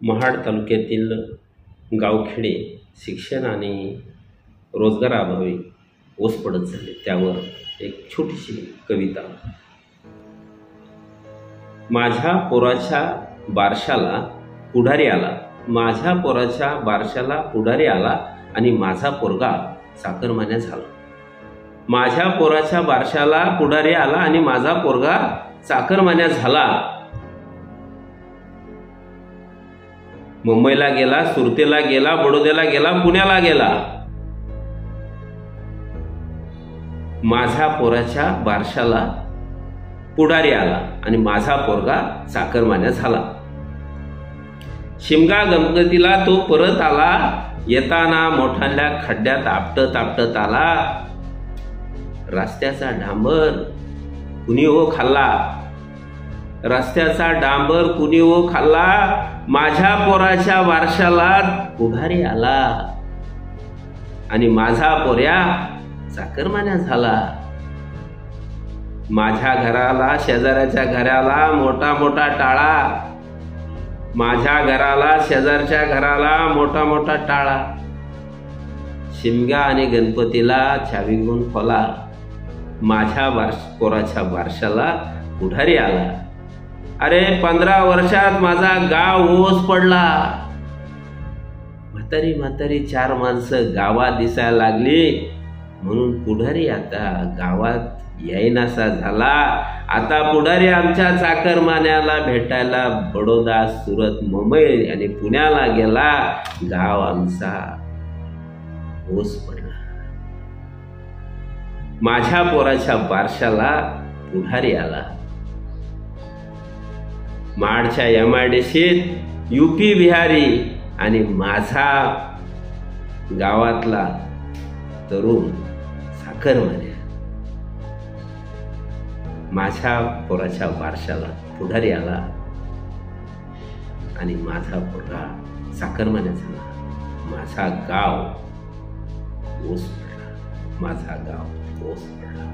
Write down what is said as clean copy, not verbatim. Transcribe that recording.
महाड तालुक्यातील गावखेडे शिक्षण आणि रोजगाराअभावी ओस पडत झाले, त्यावर एक छोटीशी कविता. माझ्या पोराच्या बारशाला पुढारी आला, माझ्या पोराच्या बारशाला पुढारी आला आणि माझा पोरगा चाकरमान्या झाला. माझ्या पोराच्या बारशाला पुढारी आला आणि माझा पोरगा चाकरमान्या झाला. मुंबईला गेला, सुरतेला गेला, बडोद्याला गेला, पुण्याला गेला. माझ्या पोराच्या बारशाला पुढारी आला आणि माझा पोरगा चाकरमान्या झाला. शिमगा गणपतीला तो परत आला, येताना मोठ्या खड्ड्यात आपटत आपटत आला. रस्त्याचा डांबर कुणी हो खाल्ला, रस्त्याचा डांबर कुणी हो खाल्ला. माझ्या पोराच्या बारशाला पुढारी आला आणि माझा पोऱ्या चाकरमान्या झाला. माझ्या घराला शेजाऱ्याच्या घराला मोठा मोठा टाळा, माझ्या घराला शेजारच्या घराला मोठा मोठा टाळा. शिमगा आणि गणपतीला चावी घेऊन खोला, माझ्या पोराच्या बारशाला पुढारी आला. अरे 15 वर्षात माझा गाव ओस पडला. म्हातारी म्हातारी 4 माणसं गावात दिसायला लागली, म्हणून पुढारी आता गावात येईनासा झाला. आता पुढारी आमच्या चाकरमान्याला भेटायला बडोदा, सुरत, मुंबई आणि पुण्याला गेला. गाव आमचा ओस पडला. माझ्या पोराच्या बारशाला पुढारी आला. माडच्या MIDCत UP बिहारी आणि माझा गावातला तरुण चाकरमान्या. माझ्या पोराच्या बारशाला पुढारी आला आणि माझा पोरगा चाकरमान्या झाला. माझा गाव ओस पडला, माझा गाव ओस पडला.